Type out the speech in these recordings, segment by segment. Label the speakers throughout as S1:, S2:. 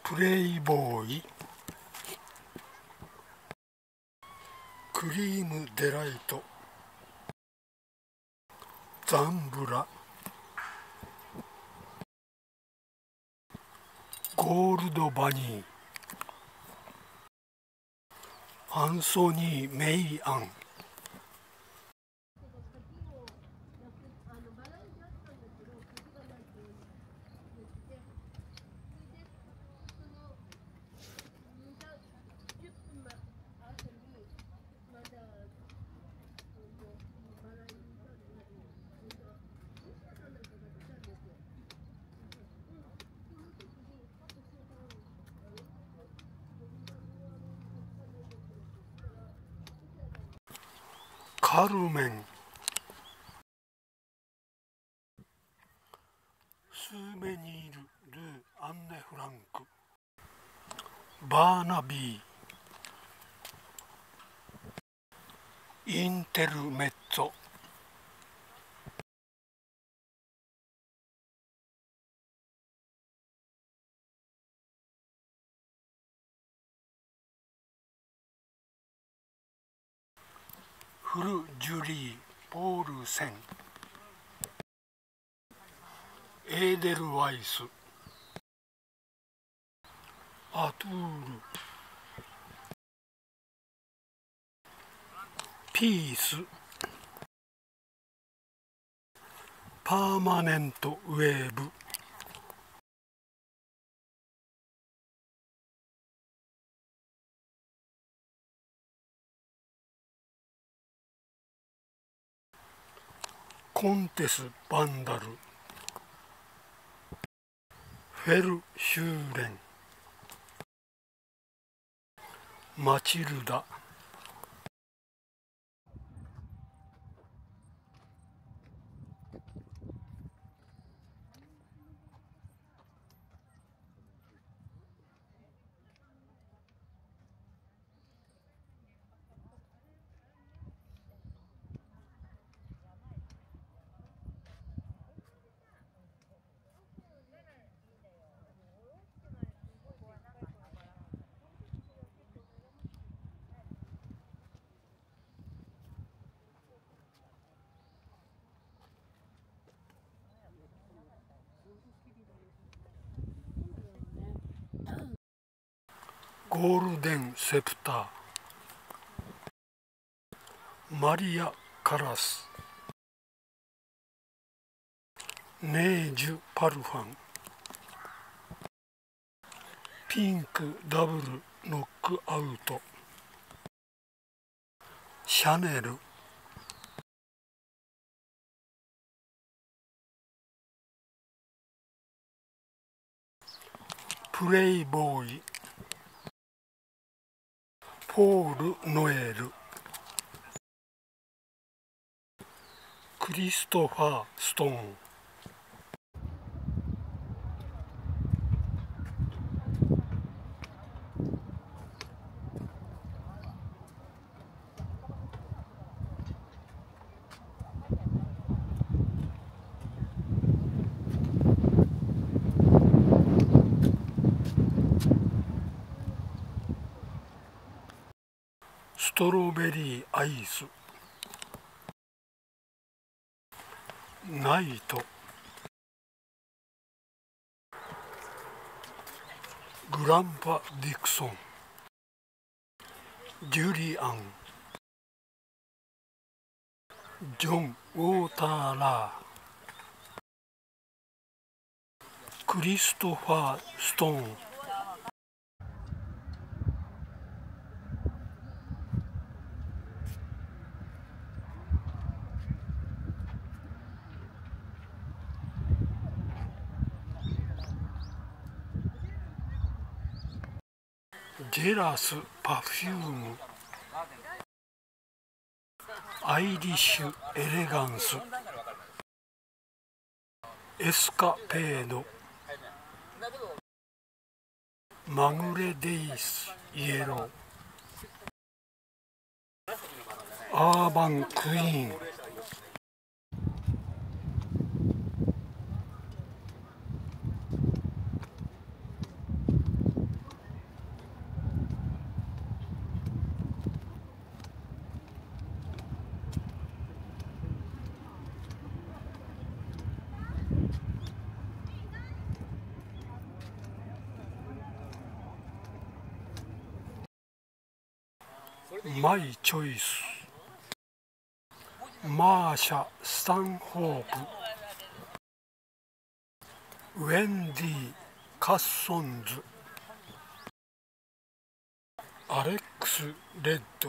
S1: プレイボーイ、クリームデライト、ザンブラ、ゴールドバニー、アンソニー・メイアン。カルメン、スーメニール・ルー・アンネ・フランク、バーナビー、インテルメッツォ、フル・ジュリー・ポールセン、エーデルワイス、アトゥール、ピース、パーマネントウェーブ、コンテス・バンダル、フェル・シューレン、マチルダ、ゴールデン・セプター、マリア・カラス、ネージュ・パルファン、ピンク・ダブル・ノックアウト、シャネル、プレイボーイ、ポール・ノエル、クリストファー・ストーン、ストロベリーアイス、ナイト、グランパ・ディクソン、ジュリアン、ジョン・ウォーターラー、クリストファー・ストーン、ジェラス・パフューム、アイリッシュ・エレガンス、エスカペード、マグレデイス・イエロー、アーバン・クイーン、 マイチョイス、マーシャ・スタンホープ、ウェンディ・カッソンズ、アレックス・レッド、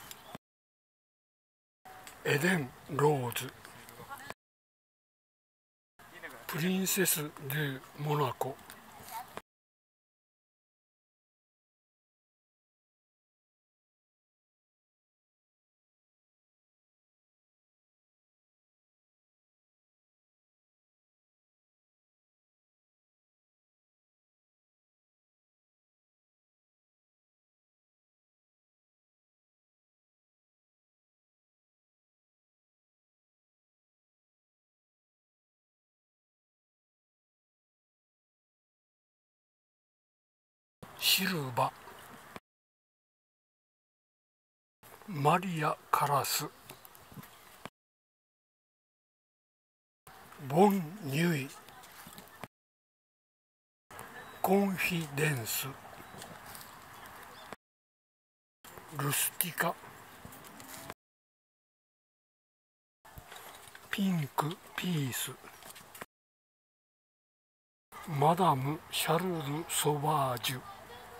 S1: エデン・ローズ、プリンセス・ドゥ・モナコ、シルバ、マリア・カラス、ボン・ニュイ、コンフィデンス、ルスティカ、ピンク・ピース、マダム・シャルル・ソバージュ、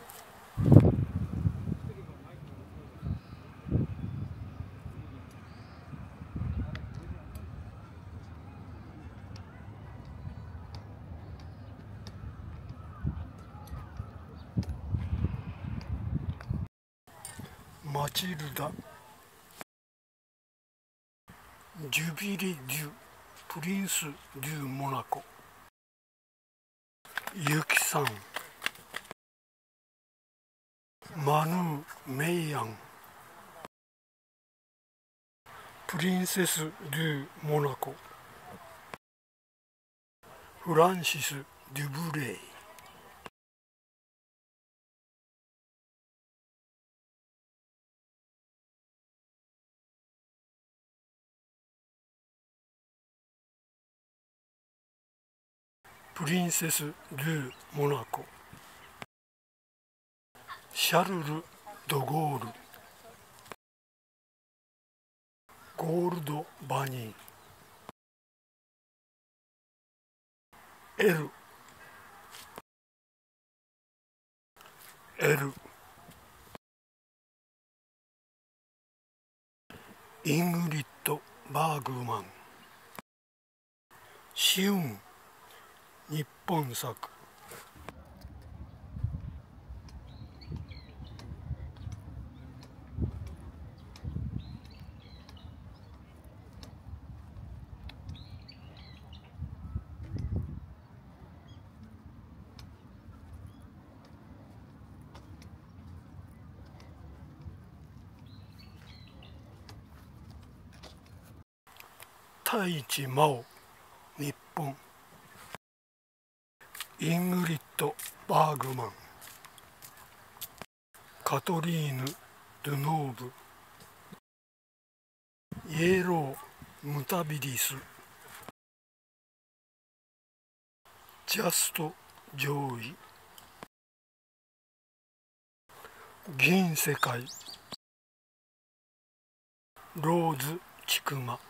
S1: マチルダ、ジュビリ・デュ、プリンス・デュ・モナコ、ユキさん、マヌー・メイヤン、プリンセス・デュ・モナコ、フランシス・デュブレイ、プリンセス・ドゥ・モナコ、シャルル・ド・ゴール、ゴールド・バニー、エル、イングリッド・バーグマン、シウン、日本作、太一真央、日本、イングリッド・バーグマン、カトリーヌ・ドゥノーブ、イエロー・ムタビリス、ジャスト・ジョーイ、銀世界、ローズ・チクマ、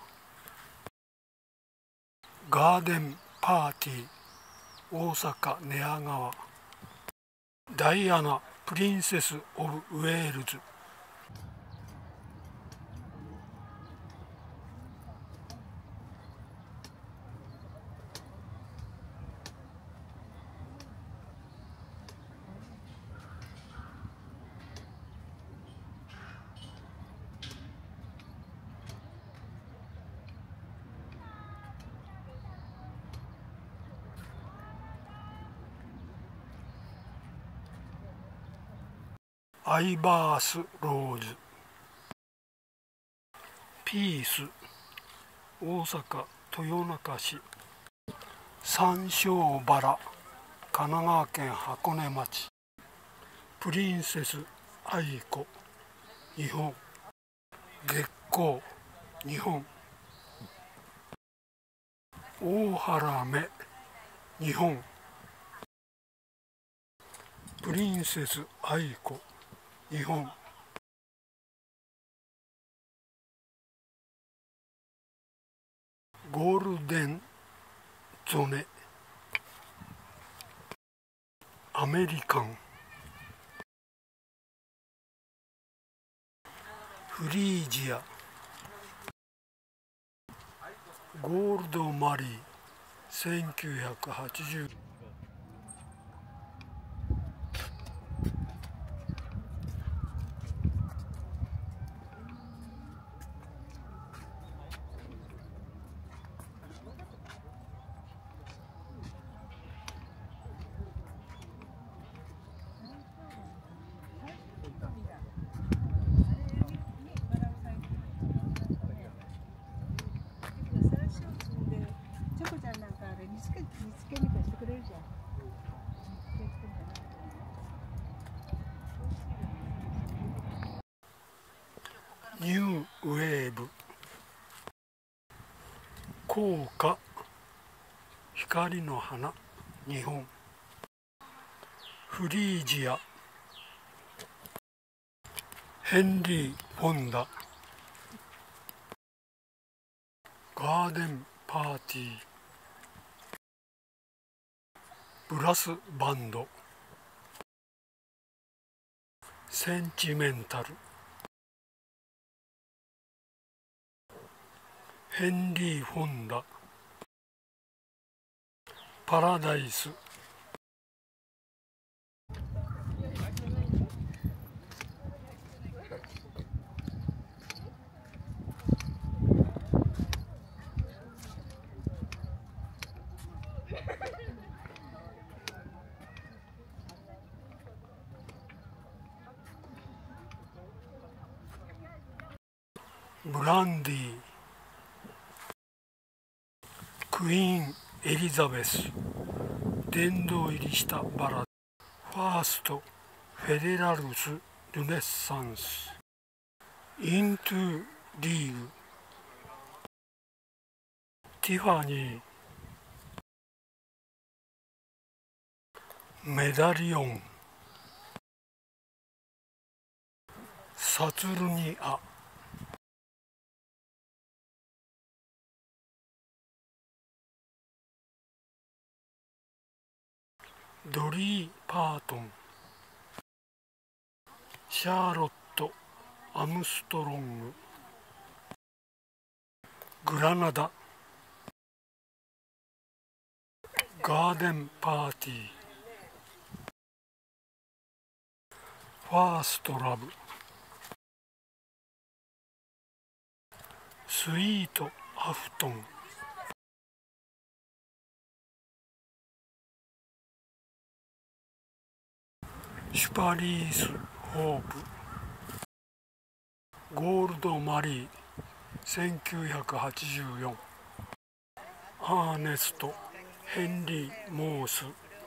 S1: ガーデン・パーティー、大阪寝屋川、ダイアナ・プリンセス・オブ・ウェールズ、アイバース・ローズ、ピース、大阪豊中市、山椒バラ、神奈川県箱根町、プリンセス・愛子、日本、月光、日本、大原目、日本、プリンセス・愛子、日本、 ゴールデンゾネ、アメリカン、フリージア、ゴールドマリー、1980。ニューウェーブ、効果、光の花、日本、フリージア、ヘンリー・フォンダ、ガーデンパーティー、ブラスバンド、センチメンタル、ヘンリー・フォンダ、パラダイス、ブランディ、クイーン・エリザベス、殿堂入りしたバラ、ファースト・フェデラルス・ルネッサンス、イントゥ・リーグ、ティファニー、メダリオン、サツルニア、ドリー・パートン、シャーロット・アムストロング、グラナダ、ガーデンパーティー、ファーストラブ、スイート・ハフトン、シュパリース・ホープ、ゴールドマリー、1984、アーネスト・ヘンリー・モース、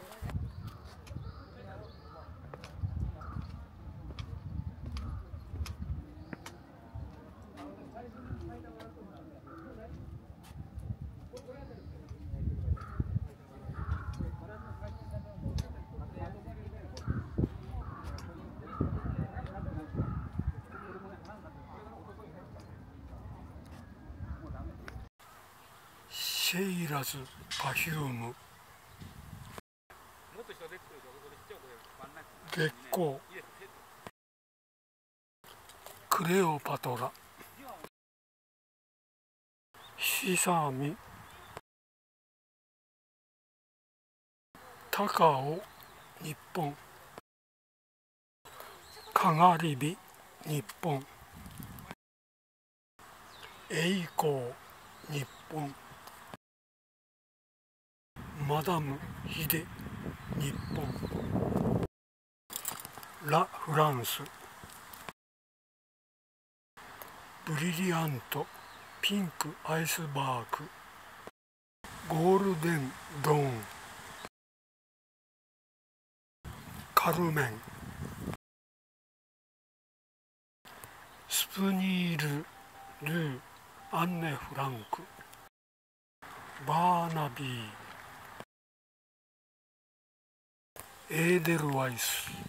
S1: シェイラズ・パフューム、月光、クレオパトラ、シサミ、高尾、日本、かがり火、日本、栄光、日本、マダム・ヒデ、日本、ラ・フランス、ブリリアント、ピンク・アイスバーク、ゴールデン・ドーン、カルメン、スプニール・ルー、アンネ・フランク、バーナビー、エーデルワイス。